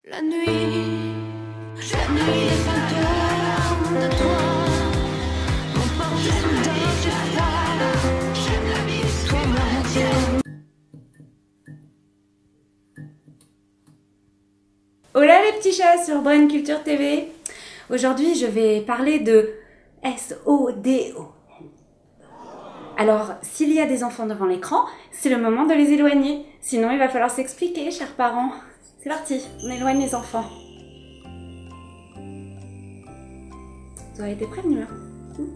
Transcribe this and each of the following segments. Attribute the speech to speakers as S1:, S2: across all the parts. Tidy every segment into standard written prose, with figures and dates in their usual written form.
S1: La nuit les fantômes de toi m'emportent dans tes froids. J'aime la vie, toi ma.
S2: Hola les petits chats sur Brain Culture TV. Aujourd'hui je vais parler de SODO. Alors s'il y a des enfants devant l'écran, c'est le moment de les éloigner. Sinon il va falloir s'expliquer, chers parents. C'est parti, on éloigne les enfants. Vous aurez été prévenus, hein.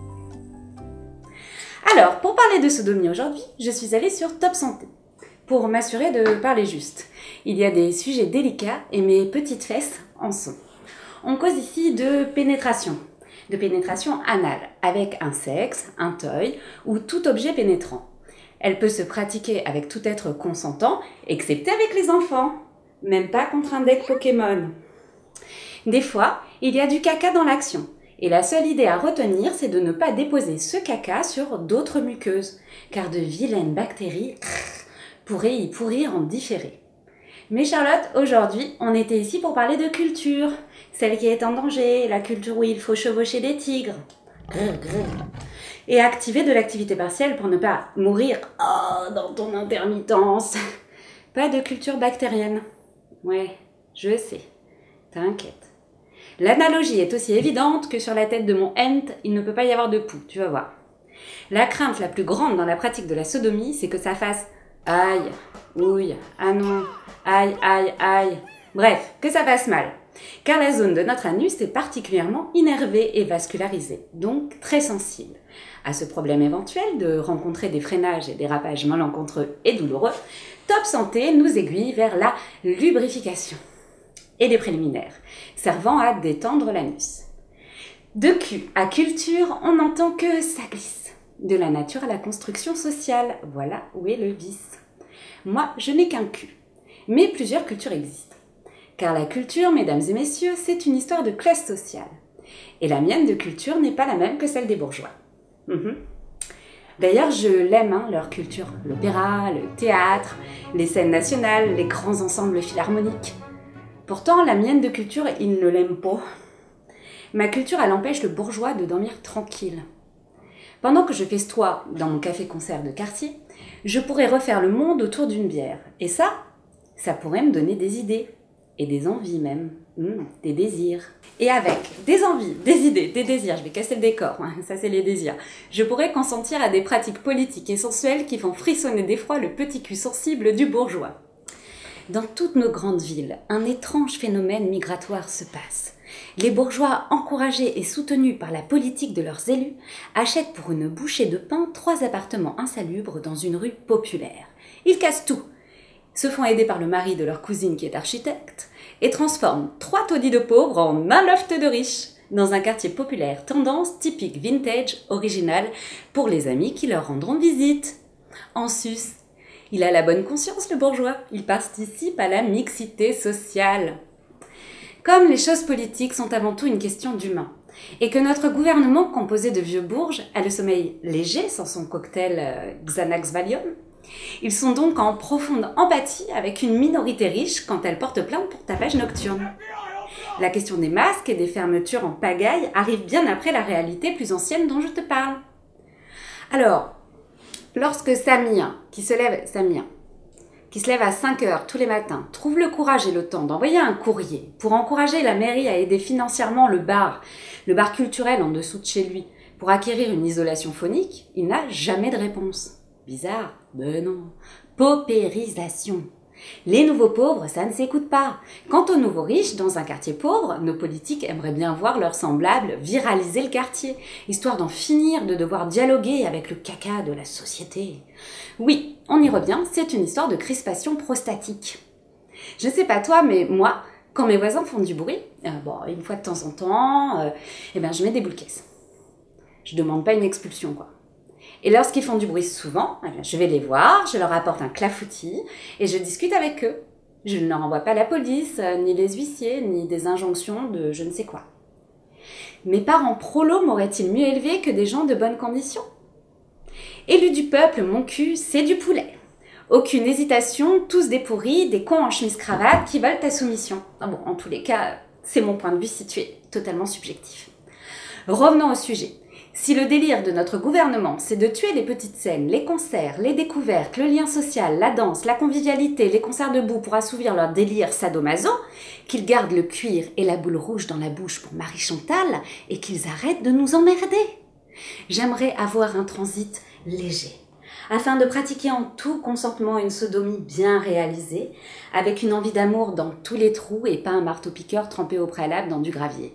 S2: Alors, pour parler de sodomie aujourd'hui, je suis allée sur Top Santé pour m'assurer de parler juste. Il y a des sujets délicats et mes petites fesses en sont. On cause ici de pénétration anale, avec un sexe, un toy ou tout objet pénétrant. Elle peut se pratiquer avec tout être consentant, excepté avec les enfants. Même pas contre un deck Pokémon. Des fois, il y a du caca dans l'action. Et la seule idée à retenir, c'est de ne pas déposer ce caca sur d'autres muqueuses, car de vilaines bactéries pourraient y pourrir en différé. Mais Charlotte, aujourd'hui, on était ici pour parler de culture, celle qui est en danger, la culture où il faut chevaucher des tigres, et activer de l'activité partielle pour ne pas mourir dans ton intermittence. Pas de culture bactérienne. Ouais, je sais. T'inquiète. L'analogie est aussi évidente que sur la tête de mon Ent, il ne peut pas y avoir de poux, tu vas voir. La crainte la plus grande dans la pratique de la sodomie, c'est que ça fasse aïe, ouille, ah non, aïe, aïe, aïe. Bref, que ça fasse mal. Car la zone de notre anus est particulièrement innervée et vascularisée, donc très sensible. À ce problème éventuel de rencontrer des freinages et dérapages malencontreux et douloureux, Top Santé nous aiguille vers la lubrification et des préliminaires, servant à détendre l'anus. De cul à culture, on n'entend que ça glisse. De la nature à la construction sociale, voilà où est le vice. Moi, je n'ai qu'un cul, mais plusieurs cultures existent. Car la culture, mesdames et messieurs, c'est une histoire de classe sociale. Et la mienne de culture n'est pas la même que celle des bourgeois. D'ailleurs, je l'aime, leur culture. L'opéra, le théâtre, les scènes nationales, les grands ensembles philharmoniques. Pourtant, la mienne de culture, il ne l'aime pas. Ma culture, elle empêche le bourgeois de dormir tranquille. Pendant que je festoie dans mon café-concert de quartier, je pourrais refaire le monde autour d'une bière. Et ça pourrait me donner des idées. Et des envies même. Des désirs. Et avec des envies, des idées, des désirs, je vais casser le décor, ça c'est les désirs, je pourrais consentir à des pratiques politiques et sensuelles qui font frissonner d'effroi le petit cul sensible du bourgeois. Dans toutes nos grandes villes, un étrange phénomène migratoire se passe. Les bourgeois, encouragés et soutenus par la politique de leurs élus, achètent pour une bouchée de pain 3 appartements insalubres dans une rue populaire. Ils cassent tout, se font aider par le mari de leur cousine qui est architecte, et transforment 3 taudis de pauvres en un loft de riches, dans un quartier populaire tendance typique vintage original pour les amis qui leur rendront visite. En sus, il a la bonne conscience le bourgeois, il participe à la mixité sociale. Comme les choses politiques sont avant tout une question d'humain, et que notre gouvernement composé de vieux bourges a le sommeil léger sans son cocktail Xanax Valium, ils sont donc en profonde empathie avec une minorité riche quand elle porte plainte pour tapage nocturne. La question des masques et des fermetures en pagaille arrive bien après la réalité plus ancienne dont je te parle. Alors, lorsque Samir, qui se lève à 5 heures tous les matins, trouve le courage et le temps d'envoyer un courrier pour encourager la mairie à aider financièrement le bar culturel en dessous de chez lui, pour acquérir une isolation phonique, il n'a jamais de réponse. Bizarre? Ben non. Paupérisation. Les nouveaux pauvres, ça ne s'écoute pas. Quant aux nouveaux riches, dans un quartier pauvre, nos politiques aimeraient bien voir leurs semblables viraliser le quartier, histoire d'en finir de devoir dialoguer avec le caca de la société. Oui, on y revient, c'est une histoire de crispation prostatique. Je sais pas toi, mais moi, quand mes voisins font du bruit, une fois de temps en temps, je mets des boules caisses. Je demande pas une expulsion, quoi. Et lorsqu'ils font du bruit souvent, je vais les voir, je leur apporte un clafoutis et je discute avec eux. Je ne leur envoie pas la police, ni les huissiers, ni des injonctions de je ne sais quoi. Mes parents prolos m'auraient-ils mieux élevé que des gens de bonnes conditions? Élu du peuple, mon cul, c'est du poulet. Aucune hésitation, tous des pourris, des cons en chemise-cravate qui veulent ta soumission. Ah bon, en tous les cas, c'est mon point de vue situé, totalement subjectif. Revenons au sujet. Si le délire de notre gouvernement, c'est de tuer les petites scènes, les concerts, les découvertes, le lien social, la danse, la convivialité, les concerts debout pour assouvir leur délire sadomaso, qu'ils gardent le cuir et la boule rouge dans la bouche pour Marie Chantal et qu'ils arrêtent de nous emmerder. J'aimerais avoir un transit léger, afin de pratiquer en tout consentement une sodomie bien réalisée, avec une envie d'amour dans tous les trous et pas un marteau-piqueur trempé au préalable dans du gravier.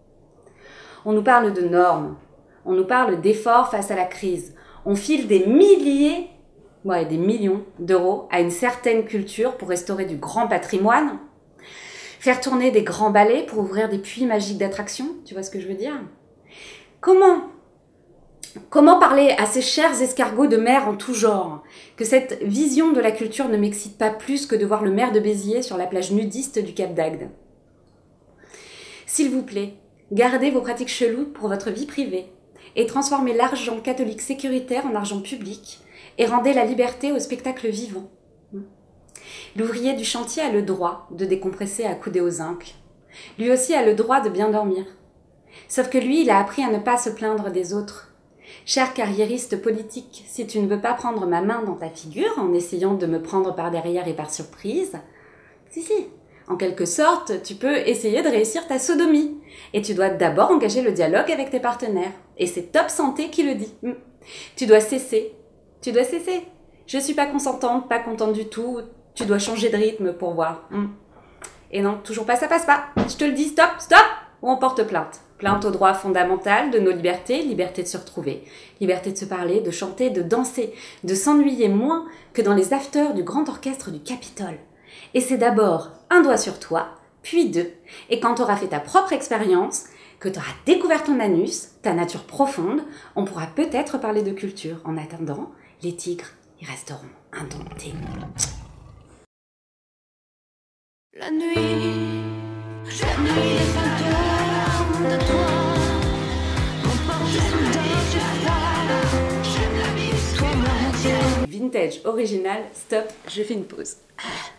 S2: On nous parle de normes. On nous parle d'efforts face à la crise. On file des milliers, des millions d'euros à une certaine culture pour restaurer du grand patrimoine, faire tourner des grands ballets pour ouvrir des puits magiques d'attraction, tu vois ce que je veux dire? Comment parler à ces chers escargots de mer en tout genre que cette vision de la culture ne m'excite pas plus que de voir le maire de Béziers sur la plage nudiste du Cap d'Agde? S'il vous plaît, gardez vos pratiques cheloues pour votre vie privée et transformez l'argent catholique sécuritaire en argent public et rendez la liberté au spectacle vivant. L'ouvrier du chantier a le droit de décompresser accoudé aux zinc. Lui aussi a le droit de bien dormir. Sauf que lui, il a appris à ne pas se plaindre des autres. Cher carriériste politique, si tu ne veux pas prendre ma main dans ta figure en essayant de me prendre par derrière et par surprise, si, en quelque sorte, tu peux essayer de réussir ta sodomie. Et tu dois d'abord engager le dialogue avec tes partenaires. Et c'est Top Santé qui le dit. Tu dois cesser. Tu dois cesser. Je suis pas consentante, pas contente du tout. Tu dois changer de rythme pour voir. Et non, toujours pas, ça passe pas. Je te le dis, stop, ou on porte plainte. Plainte au droit fondamental de nos libertés, liberté de se retrouver, liberté de se parler, de chanter, de danser, de s'ennuyer moins que dans les afters du grand orchestre du Capitole. Et c'est d'abord un doigt sur toi, puis deux. Et quand tu auras fait ta propre expérience, que tu auras découvert ton anus, ta nature profonde, on pourra peut-être parler de culture. En attendant, les tigres, ils resteront indomptés.
S1: La nuit les fantômes de toi m'emportent dans tes bras. J'aime la vie, toi, moi,
S2: Vintage, original, stop, je fais une pause.